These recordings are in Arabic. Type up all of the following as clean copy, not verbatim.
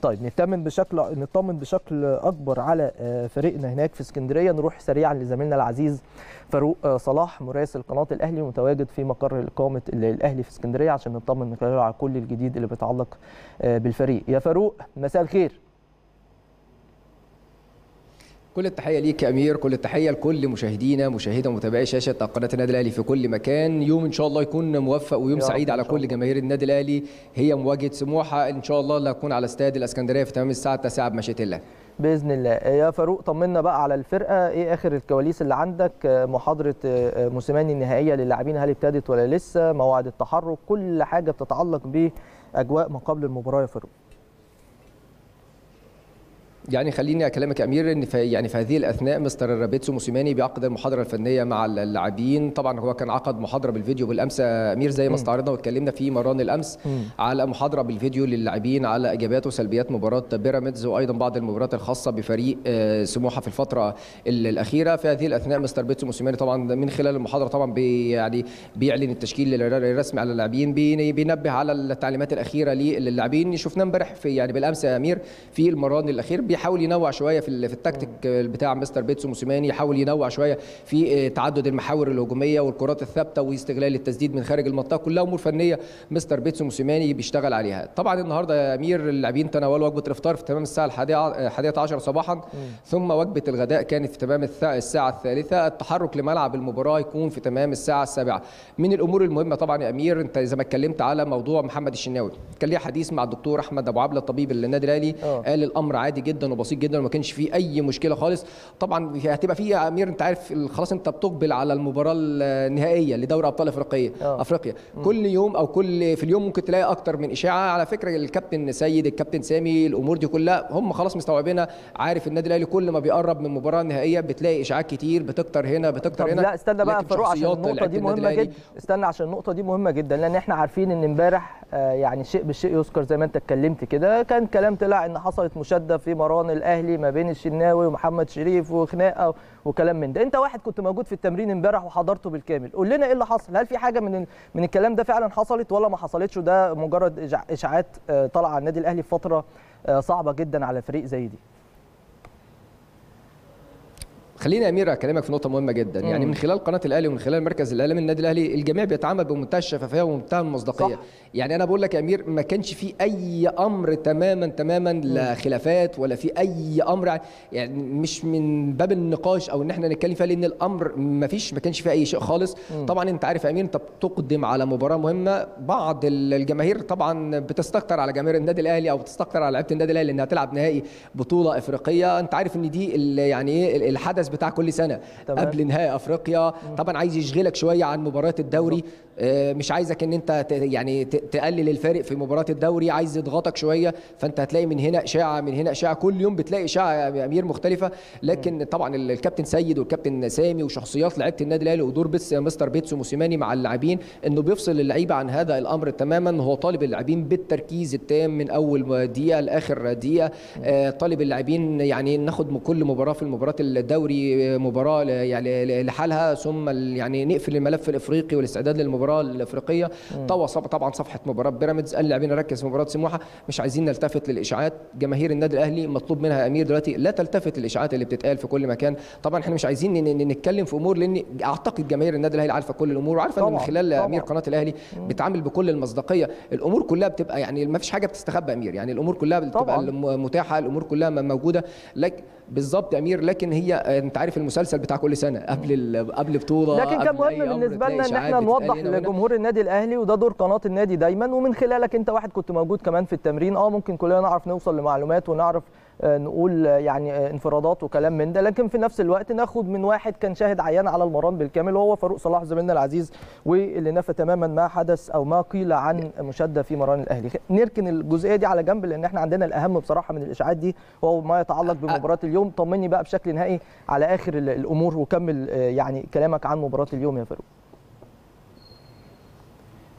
طيب نطمن بشكل اكبر على فريقنا هناك في اسكندريه. نروح سريعا لزميلنا العزيز فاروق صلاح مراسل قناه الاهلي متواجد في مقر اقامه الاهلي في اسكندريه عشان نطمن من خلاله على كل الجديد اللي بيتعلق بالفريق. يا فاروق مساء الخير. كل التحيه ليك يا امير، كل التحيه لكل مشاهدي ومتابعي شاشه قناه النادي الاهلي في كل مكان. يوم ان شاء الله يكون موفق ويوم سعيد على كل جماهير النادي الاهلي. هي مواجهه سموحه ان شاء الله اللي هتكون على استاد الاسكندريه في تمام الساعه 9 بمشيئه الله باذن الله. يا فاروق طمنا بقى على الفرقه، ايه اخر الكواليس اللي عندك؟ محاضره موسيماني النهائيه للاعبين هل ابتدت ولا لسه؟ موعد التحرك، كل حاجه بتتعلق باجواء ما قبل المباراه يا فاروق. يعني خليني اكلمك يا امير ان في هذه الاثناء مستر بيتسو موسيماني بيعقد المحاضره الفنيه مع اللاعبين. طبعا هو كان عقد محاضره بالفيديو بالامس يا امير زي ما استعرضنا واتكلمنا في مران الامس على محاضره بالفيديو للاعبين على ايجابيات وسلبيات مباراه بيراميدز وايضا بعض المباريات الخاصه بفريق سموحه في الفتره الاخيره. في هذه الاثناء مستر بيتسو موسيماني طبعا من خلال المحاضره طبعا بيعلن التشكيل الرسمي على اللاعبين، بينبه على التعليمات الاخيره للاعبين. شفناه امبارح في بالامس يا امير في المران الاخير بيحاول ينوع شويه في التكتيك بتاع مستر بيتسو موسيماني، يحاول ينوع شويه في تعدد المحاور الهجوميه والكرات الثابته واستغلال التسديد من خارج المنطقه. كلها امور فنيه مستر بيتسو موسيماني بيشتغل عليها. طبعا النهارده يا امير اللاعبين تناولوا وجبه الافطار في تمام الساعه 11 صباحا، ثم وجبه الغداء كانت في تمام الساعه الثالثة. التحرك لملعب المباراه يكون في تمام الساعه 7. من الامور المهمه طبعا يا امير انت زي ما اتكلمت على موضوع محمد الشناوي، كان ليه حديث مع الدكتور احمد ابو عبله الطبيب النادي الاهلي، قال الامر عادي جدا وبسيط جدا وما كانش فيه اي مشكله خالص. طبعا هتبقى فيه يا امير انت عارف خلاص انت بتقبل على المباراه النهائيه لدوري ابطال افريقيا. كل يوم او في اليوم ممكن تلاقي اكتر من اشاعه. على فكره الكابتن سيد الكابتن سامي الامور دي كلها هم خلاص مستوعبينها. عارف النادي الاهلي كل ما بيقرب من مباراه نهائيه بتلاقي اشاعات كتير بتكتر هنا بتكتر هنا. لا استنى بقى فاروق عشان النقطه دي مهمه جدا. استنى عشان النقطه دي مهمه جدا لان احنا عارفين ان امبارح يعني شيء بالشيء يذكر زي ما انت اتكلمت كده. كان كلام طلع ان حصلت مشاده في مران الاهلي ما بين الشناوي ومحمد شريف وخناقه وكلام من ده. انت واحد كنت موجود في التمرين امبارح وحضرته بالكامل، قول لنا ايه اللي حصل؟ هل في حاجه من الكلام ده فعلا حصلت ولا ما حصلتش وده مجرد اشاعات طالعه على النادي الاهلي في فتره صعبه جدا على فريق زي دي؟ خليني يا امير اكلمك في نقطه مهمه جدا. يعني من خلال قناه الاهلي ومن خلال مركز الاعلام النادي الاهلي الجميع بيتعامل بمنتهى الشفافيه ومنتهى المصداقيه. يعني انا بقول لك يا امير ما كانش في اي امر تماما لا خلافات ولا في اي امر يعني مش من باب النقاش او ان احنا نتكلم فيها لان الامر ما كانش فيه اي شيء خالص. طبعا انت عارف يا امير انت بتقدم على مباراه مهمه. بعض الجماهير طبعا بتستكتر على جماهير النادي الاهلي او بتستكتر على لعيبه النادي الاهلي انها تلعب نهائي بطوله افريقيه. انت عارف ان دي يعني ايه الحدث بتاع كل سنه قبل نهائي افريقيا. طبعا عايز يشغلك شويه عن مباراه الدوري، مش عايزك ان انت يعني تقلل الفارق في مباراه الدوري، عايز يضغطك شويه. فانت هتلاقي من هنا اشاعه من هنا اشاعه، كل يوم بتلاقي اشاعه يا امير مختلفه. لكن طبعا الكابتن سيد والكابتن سامي وشخصيات لعيبه النادي الاهلي ودور مستر بيتسو موسيماني مع اللاعبين انه بيفصل اللعيبه عن هذا الامر تماما. هو طالب اللاعبين بالتركيز التام من اول دقيقه لاخر دقيقه. طالب اللاعبين يعني ناخد كل مباراه في المباراه الدوري مباراه يعني لحالها، ثم يعني نقفل الملف الافريقي والاستعداد للمباراه الافريقيه. طبعا صفحه مباراه بيراميدز قال اللاعبين نركز في مباراه سموحه، مش عايزين نلتفت للاشاعات. جماهير النادي الاهلي مطلوب منها يا امير دلوقتي لا تلتفت للاشاعات اللي بتتقال في كل مكان. طبعا احنا مش عايزين نتكلم في امور لان اعتقد جماهير النادي الاهلي عارفه كل الامور وعارفه ان من خلال امير قناه الاهلي بتعامل بكل المصداقيه. الامور كلها بتبقى يعني ما فيش حاجه بتستخبى امير، يعني الامور كلها بتبقى متاحه، الامور كلها موجوده لك بالظبط يا امير. لكن هي انت عارف المسلسل بتاع كل سنه قبل بطوله، لكن كان مهم بالنسبه لنا ان احنا نوضح لجمهور النادي الاهلي وده دور قناه النادي دايما. ومن خلالك انت واحد كنت موجود كمان في التمرين، ممكن كلنا نعرف نوصل لمعلومات ونعرف نقول يعني انفرادات وكلام من ده، لكن في نفس الوقت ناخد من واحد كان شاهد عيان على المران بالكامل وهو فاروق صلاح زميلنا العزيز واللي نفى تماما ما حدث او ما قيل عن مشاده في مران الاهلي. نركن الجزئيه دي على جنب لان احنا عندنا الاهم بصراحه من الاشاعات دي وهو ما يتعلق بمباراه اليوم. طمني بقى بشكل نهائي على اخر الامور وكمل يعني كلامك عن مباراه اليوم يا فاروق.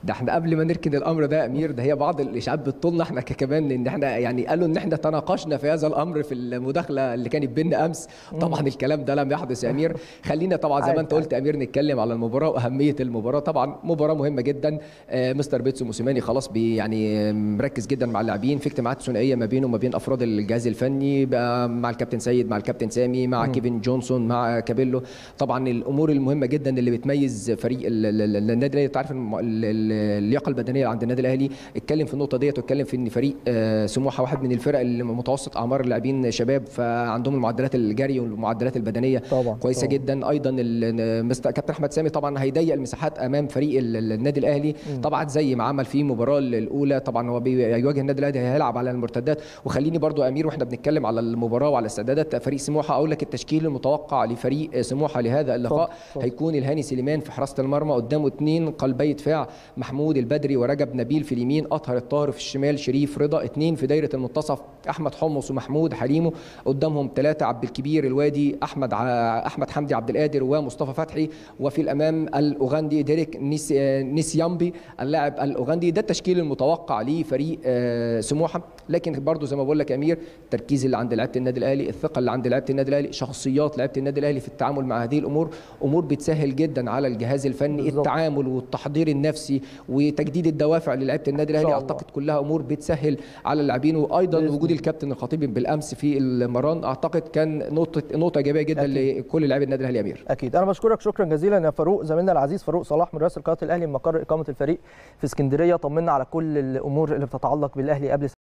ده احنا قبل ما نركن الامر ده يا امير، ده هي بعض الاشاعات بتطولنا احنا كمان، ان احنا يعني قالوا ان احنا تناقشنا في هذا الامر في المداخله اللي كانت بيننا امس. طبعا الكلام ده لم يحدث يا امير. خلينا طبعا زي ما انت قلت يا امير نتكلم على المباراه واهميه المباراه. طبعا مباراه مهمه جدا. مستر بيتسو موسيماني خلاص يعني مركز جدا مع اللاعبين، في اجتماعات ثنائيه ما بينه وما بين افراد الجهاز الفني بقى، مع الكابتن سيد، مع الكابتن سامي، مع كيفن جونسون، مع كابيلو. طبعا الامور المهمه جدا اللي بتميز فريق النادي الاهلي، تعرف اللياقه البدنيه عند النادي الاهلي. اتكلم في النقطه ديت، واتكلم في ان فريق سموحه واحد من الفرق اللي متوسط اعمار اللاعبين شباب، فعندهم المعدلات الجري والمعدلات البدنيه طبعا كويسه طبعا جدا. ايضا كابتن احمد سامي طبعا هيضيق المساحات امام فريق النادي الاهلي طبعا، زي ما عمل في المباراه الاولى. طبعا هو بيواجه النادي الاهلي هيلعب على المرتدات. وخليني برضو امير واحنا بنتكلم على المباراه وعلى استعدادات فريق سموحه، اقول لك التشكيل المتوقع لفريق سموحه لهذا اللقاء. هيكون الهاني سليمان في حراسه المرمى، قدامه 2 قلبي دفاع، محمود البدري ورجب نبيل في اليمين، اطهر الطاهر في الشمال، شريف رضا. 2 في دايره المنتصف، احمد حمص ومحمود حليمو. قدامهم 3 عبد الكبير الوادي، احمد حمدي عبد القادر ومصطفى فتحي. وفي الامام الاوغندي ديريك نيسيامبي اللاعب الاوغندي. ده التشكيل المتوقع لفريق سموحه. لكن برضو زي ما بقول لك يا امير، التركيز اللي عند لعيبه النادي الاهلي، الثقه اللي عند لعيبه النادي الاهلي، شخصيات لعيبه النادي الاهلي في التعامل مع هذه الامور، امور بتسهل جدا على الجهاز الفني بالزبط. التعامل والتحضير النفسي وتجديد الدوافع للعيبه النادي الاهلي، اعتقد كلها امور بتسهل على اللاعبين. وايضا وجود الكابتن الخطيب بالامس في المران اعتقد كان نقطه ايجابيه جدا لكل لاعبي النادي الاهلي يا امير. اكيد. انا بشكرك شكرا جزيلا يا فاروق، زميلنا العزيز فاروق صلاح مراسل قناه الاهلي من مقر اقامه الفريق في اسكندريه. طمنا على كل الامور اللي بتتعلق بالاهلي قبل